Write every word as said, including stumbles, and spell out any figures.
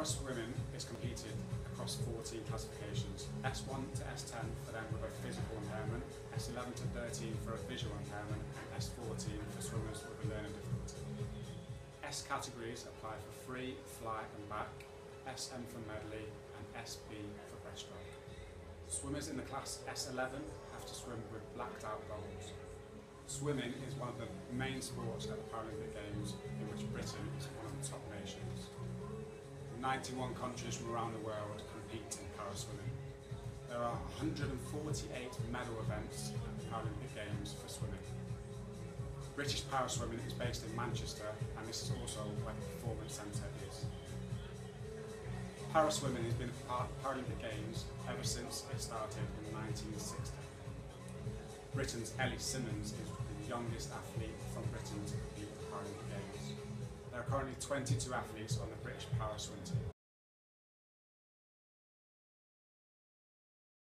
Para-swimming is competed across fourteen classifications, S one to S ten for them with a physical impairment, S eleven to thirteen for a visual impairment, and S fourteen for swimmers with a learning difficulty. S categories apply for free, fly and back, S M for medley, and S B for breaststroke. Swimmers in the class S eleven have to swim with blacked out goggles. Swimming is one of the main sports at the Paralympic Games, in which Britain is one of the top nations. ninety-one countries from around the world compete in para-swimming. There are one hundred forty-eight medal events at the Paralympic Games for swimming. British para-swimming is based in Manchester, and this is also where the Performance Centre is. Para-swimming has been a part of the Paralympic Games ever since it started in nineteen sixty. Britain's Ellie Simmonds is the youngest athlete from Britain to compete at the Paralympic Games. There are currently twenty-two athletes on the British